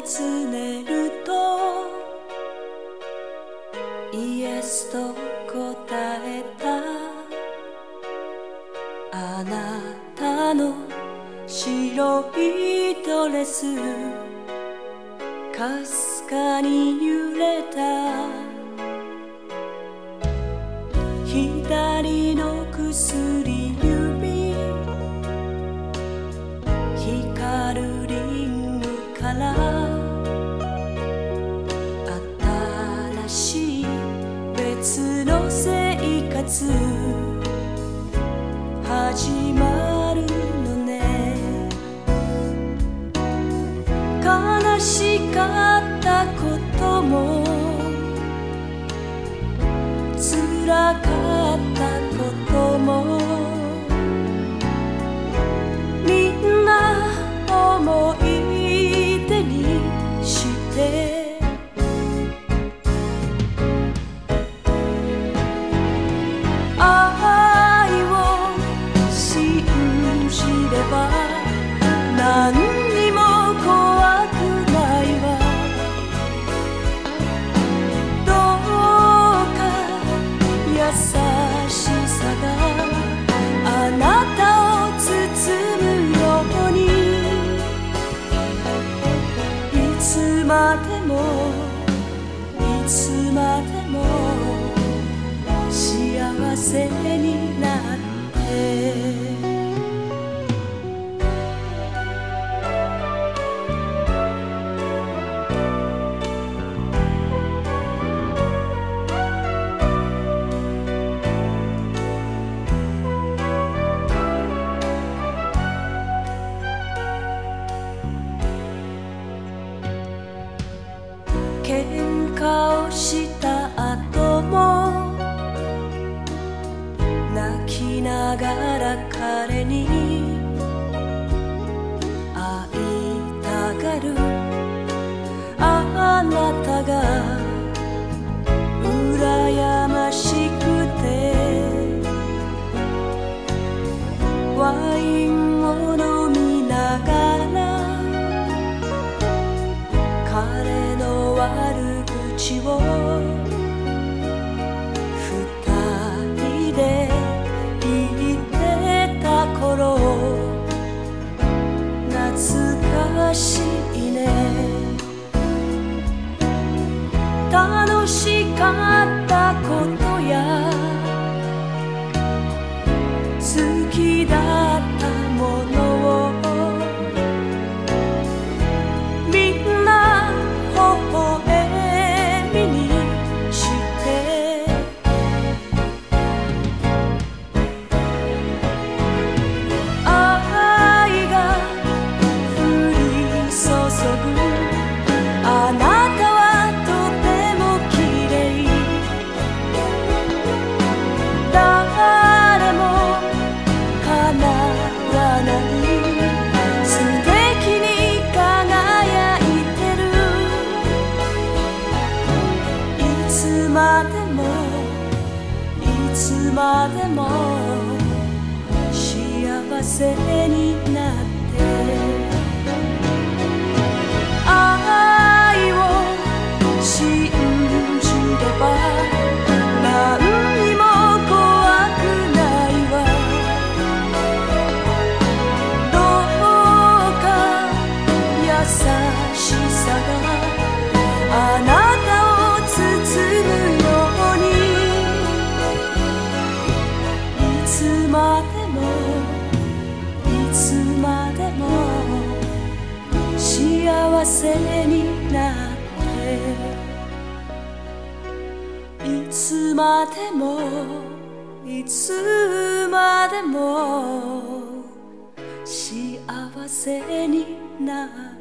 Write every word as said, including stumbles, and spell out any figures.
尋ねるとイエスと答えた。あなたの白いドレスかすかに揺れた。左の薬指光るリングから新しい別の生活始まるのね。悲しかったことも辛かったこともみんな思い出にして愛を信じれば何にも怖くないわ。どうか優しさがあなたを包むようにいつまでもいつまでも幸せになって喧嘩をした後も泣きながら彼に会いたがるあなたが羨ましくてワインを飲みながら彼の悪口を二人で言ってた頃懐かしいね。楽しかったことや好きだったものをいつまでも幸せになって愛を信じれば何にも怖くないわ。どうか優しさがあなたを包むようにいつまでもいつまでも幸せになっていつまでもいつまでも幸せになって